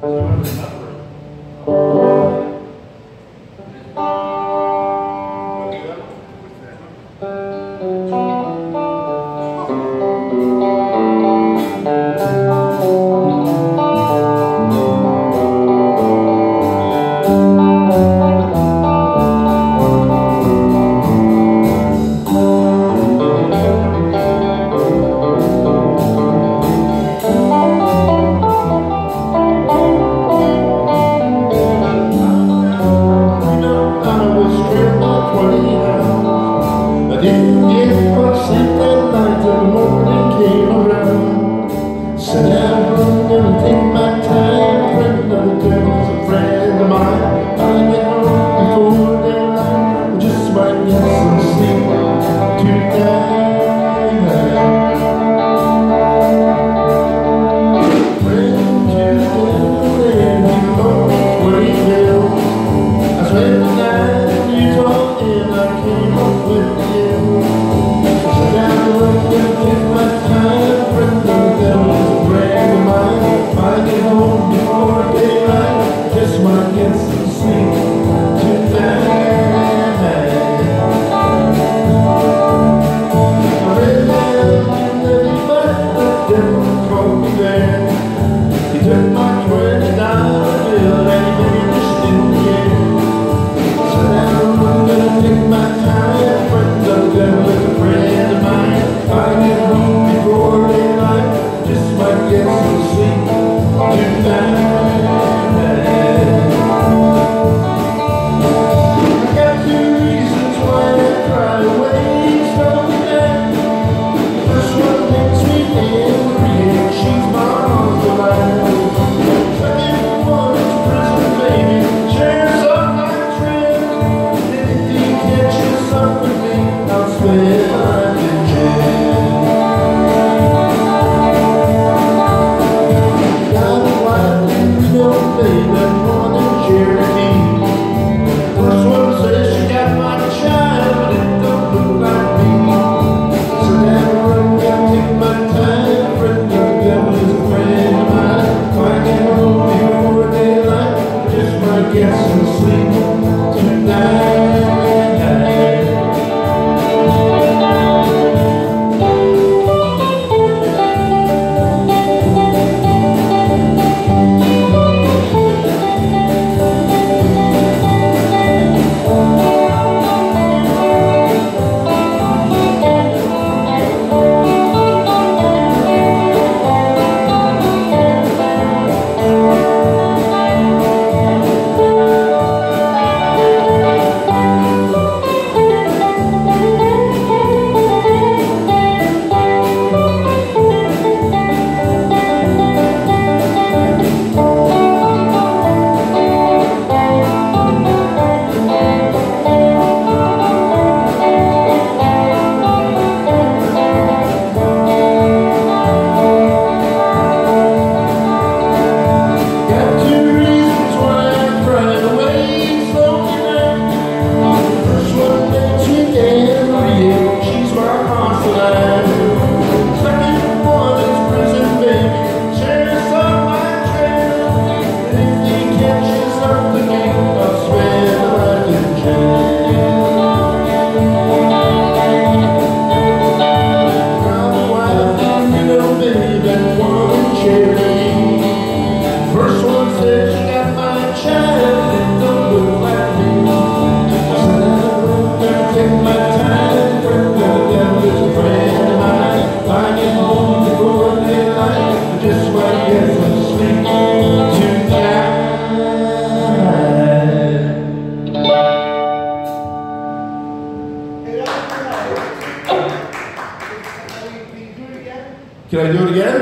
Can I do it again?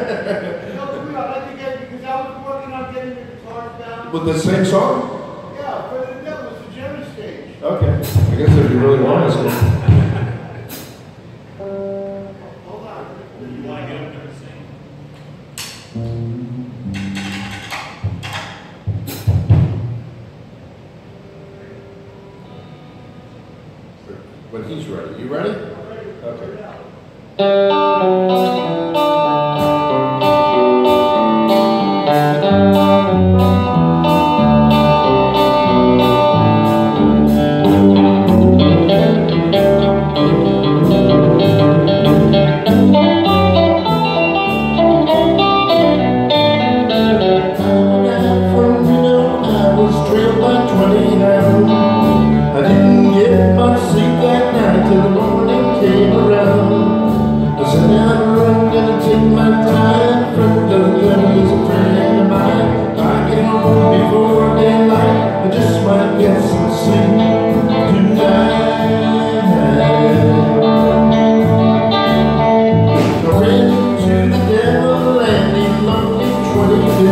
No, I'd like to get, because I was working on getting the guitars down. With the same song? Yeah, but the Devil's the German stage. Okay. I guess if you really want us to. Hold on. You want to get up there and sing? When he's ready. You ready? Okay.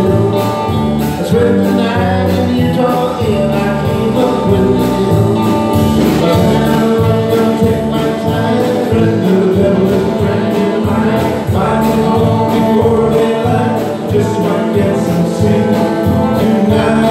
I spent the night in Utah and I came up with the deal. But now I'm gonna take my time, friend of the devil is a friend of mine. I can home before daylight, just might get some sleep tonight.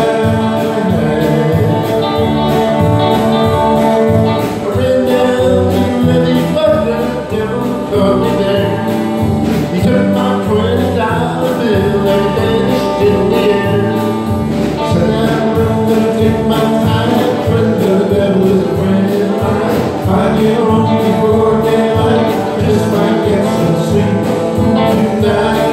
I ran down to Lily, but the devil caught me there. He took my $20 bill and vanished in the air. I said, I'm gonna take my time, friend of the devil is a friend of mine. I get home before daylight, just might get some sleep tonight.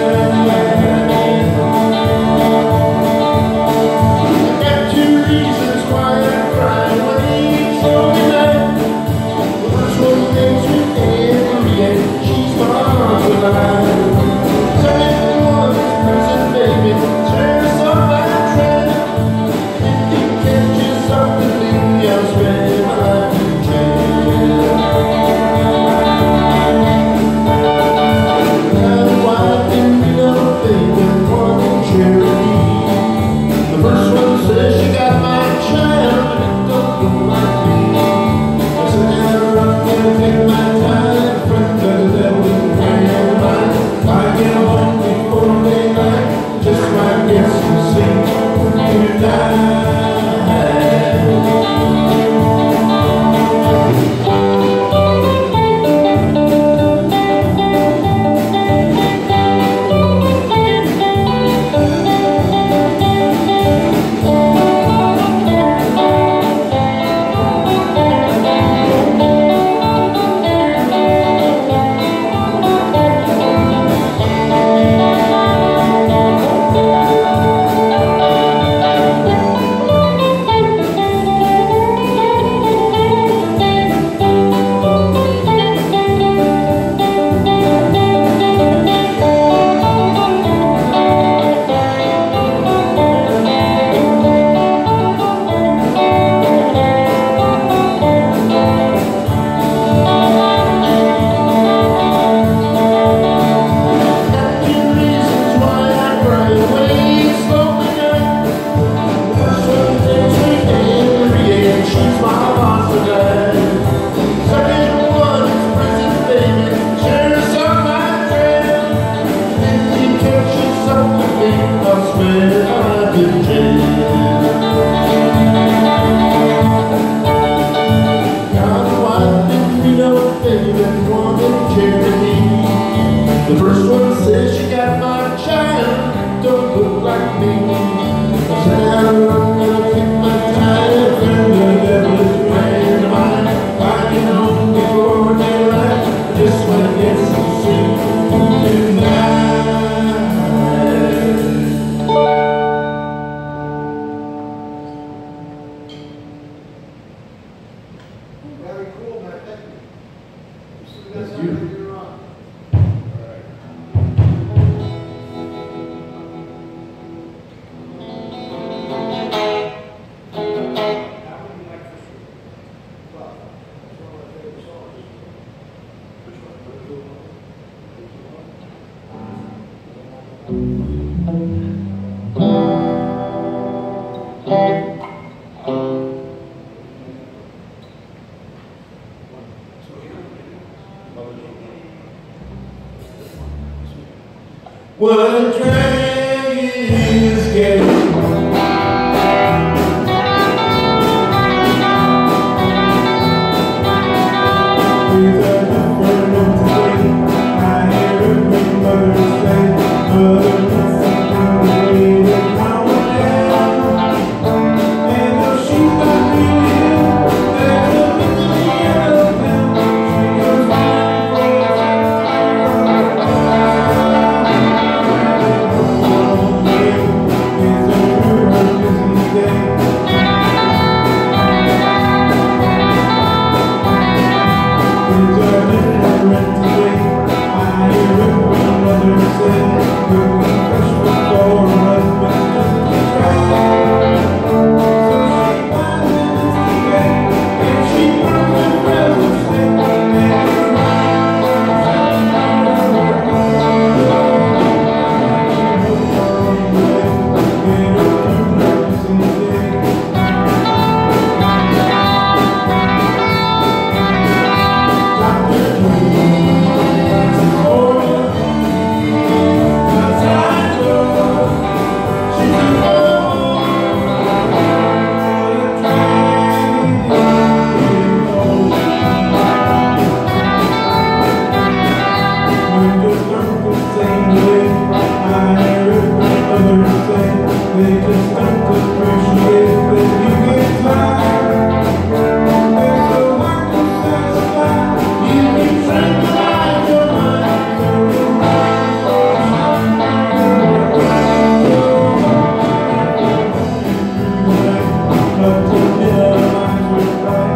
I got 2 reasons why I cry when he told me that. The first one makes me angry and she's far alive. Second one is prison, baby, turns on my trail. If he catches up with me, I'll spend my life in jail. Got a wife in Reno, baby, one in Cherokee. The first one says she got my child, but it don't look like me. I said, now I'm gonna take my time, friend of the devil is a friend of mine. I get home before daylight, just might get some sleep tonight. The first one says she got my child, don't look like me. I said, I'm gonna take my time, friend of the devil is a friend of mine. I get home before daylight, just wanna get some sleep tonight. Very cool, man, thank you. That's you. What a drag is getting. With a different note today, I hear every mother say, mother wants something to play with now and then. And though she's not really ill, there's a mystery in the town. She goes running for a They just don't appreciate when you get tired. They're so hard to satisfy. You can tranquilize your mind. But to their minds were right.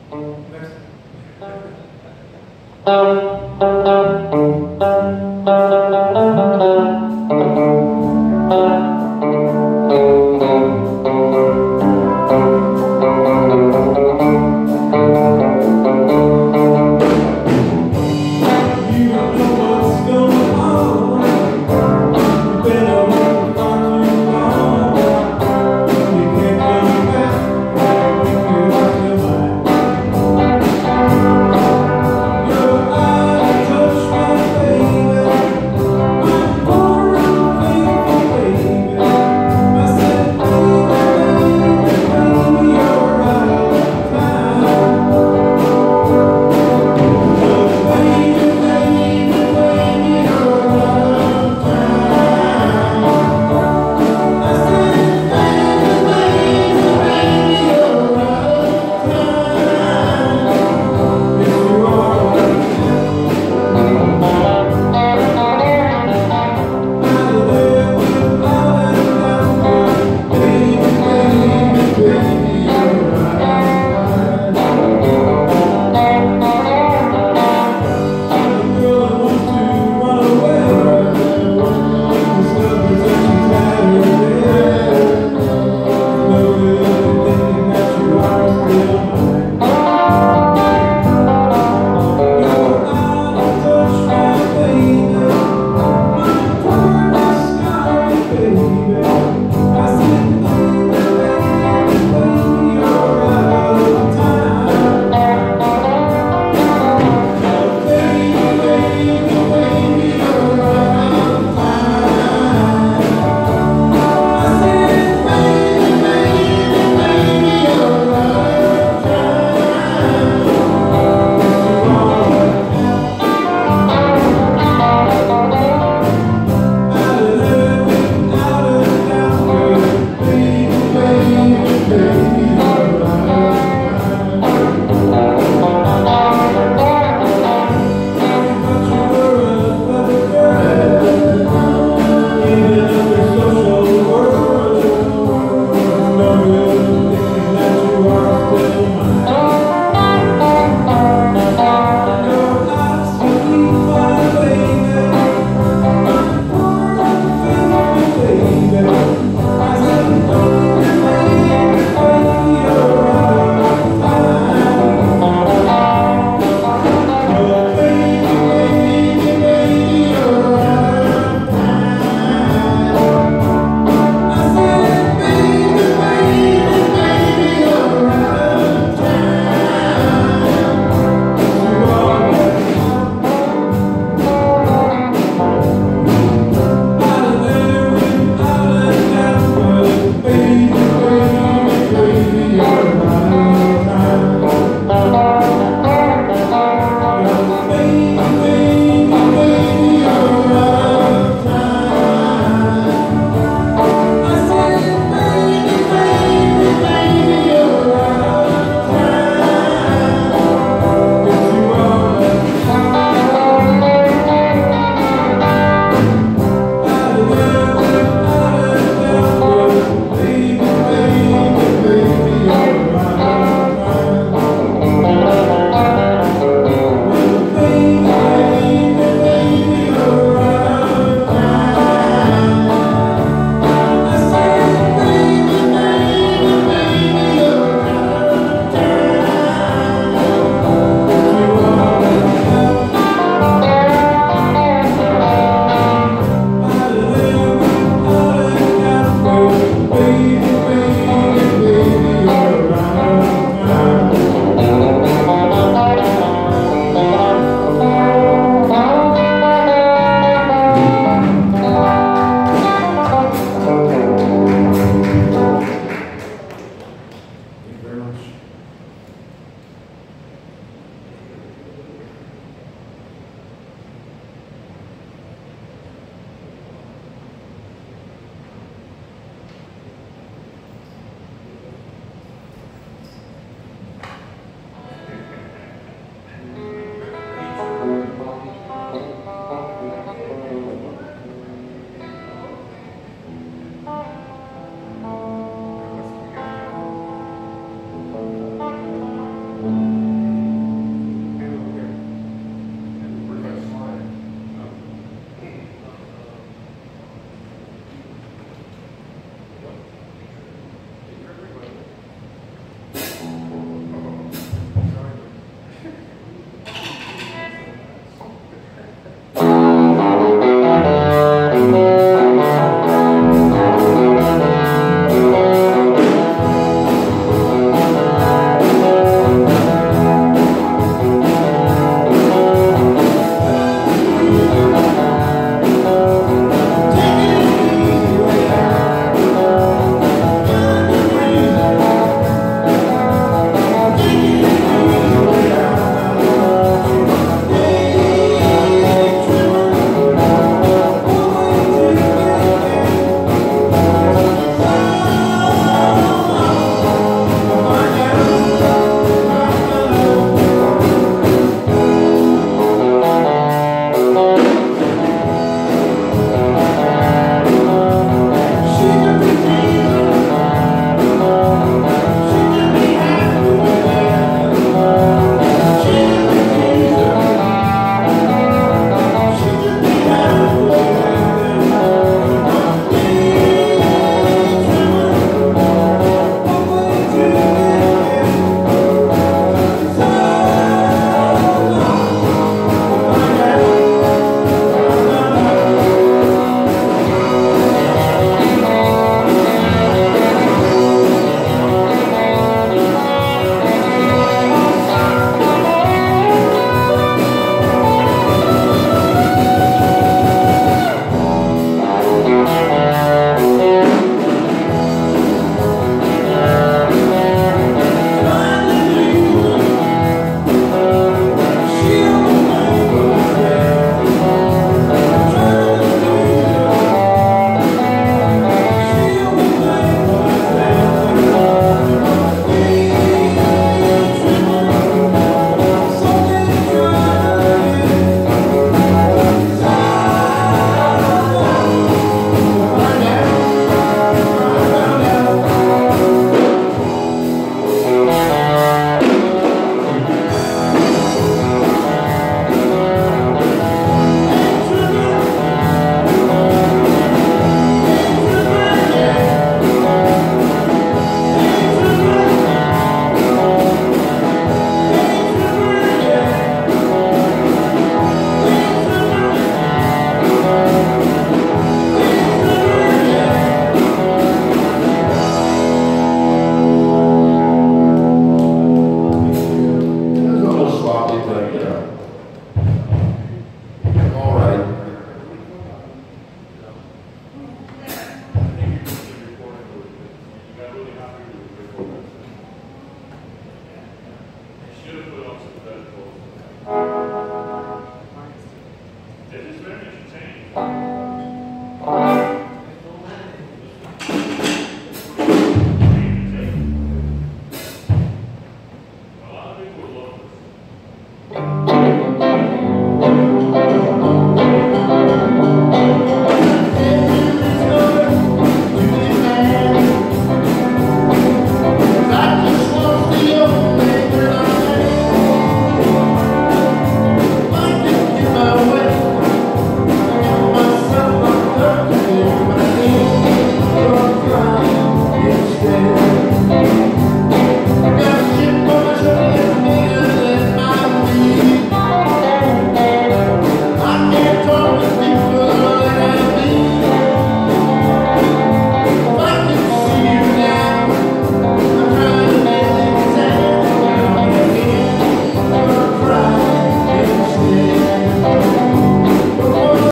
Next.